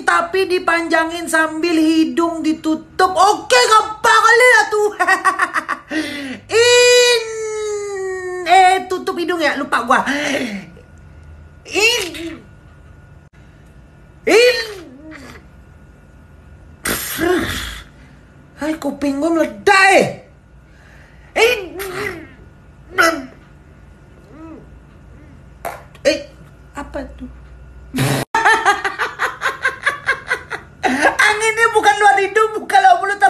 tapi dipanjangin sambil hidung ditutup. Oke, gampang kali lah tuh. Tutup hidung ya, lupa gua. Hai, kuping gua meledak. Apa tuh? Anginnya bukan luar hidung, bukan luar mulut.